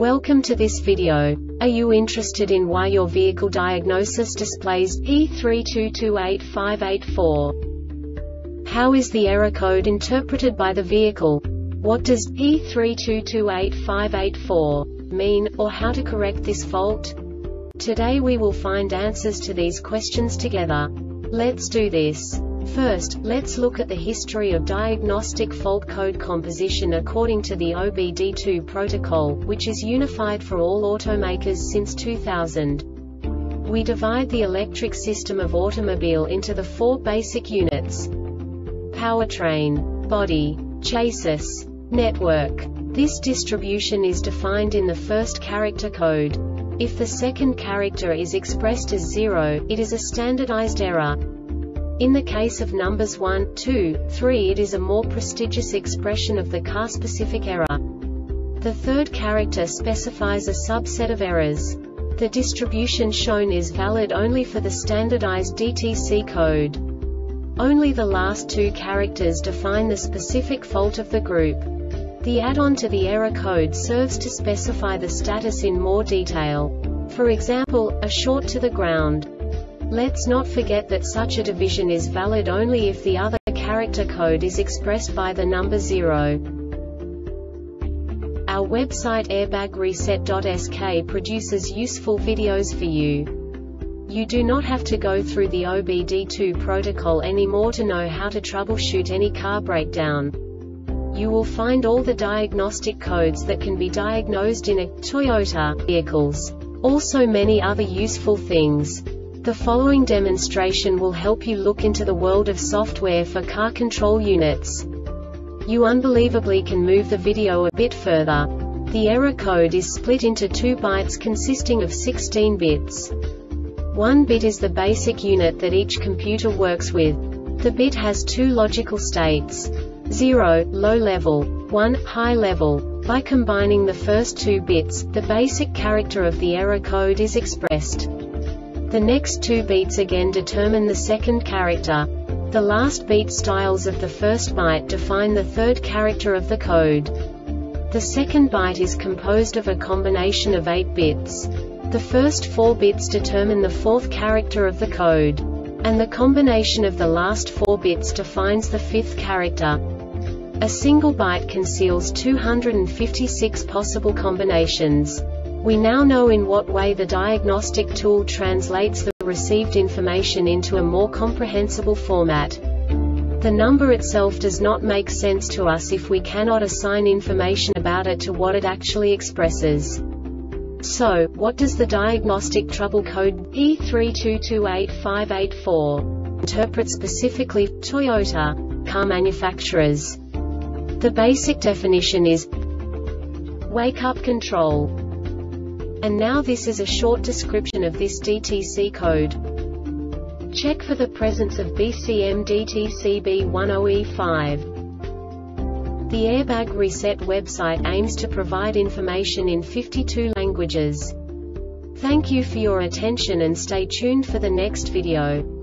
Welcome to this video. Are you interested in why your vehicle diagnosis displays E32285884? How is the error code interpreted by the vehicle? What does E32285884 mean, or how to correct this fault? Today we will find answers to these questions together. Let's do this. First, let's look at the history of diagnostic fault code composition according to the OBD2 protocol, which is unified for all automakers since 2000. We divide the electric system of automobile into the four basic units: powertrain, body, chassis, network. This distribution is defined in the first character code. If the second character is expressed as 0, it is a standardized error. In the case of numbers 1, 2, 3, it is a more prestigious expression of the car-specific error. The third character specifies a subset of errors. The distribution shown is valid only for the standardized DTC code. Only the last two characters define the specific fault of the group. The add-on to the error code serves to specify the status in more detail. For example, a short to the ground. Let's not forget that such a division is valid only if the other character code is expressed by the number 0. Our website airbagreset.sk produces useful videos for you. You do not have to go through the OBD2 protocol anymore to know how to troubleshoot any car breakdown. You will find all the diagnostic codes that can be diagnosed in a Toyota vehicles. Also many other useful things. The following demonstration will help you look into the world of software for car control units. You unbelievably can move the video a bit further. The error code is split into 2 bytes consisting of 16 bits. 1 bit is the basic unit that each computer works with. The bit has 2 logical states: 0, low level, 1, high level. By combining the first 2 bits, the basic character of the error code is expressed. The next 2 beats again determine the second character. The last beat styles of the first byte define the third character of the code. The second byte is composed of a combination of 8 bits. The first 4 bits determine the fourth character of the code. And the combination of the last 4 bits defines the fifth character. A single byte conceals 256 possible combinations. We now know in what way the diagnostic tool translates the received information into a more comprehensible format. The number itself does not make sense to us if we cannot assign information about it to what it actually expresses. So, what does the diagnostic trouble code E32285884 interpret specifically for Toyota car manufacturers? The basic definition is wake-up control. And now this is a short description of this DTC code. Check for the presence of BCM DTC B10E5. The Airbag Reset website aims to provide information in 52 languages. Thank you for your attention and stay tuned for the next video.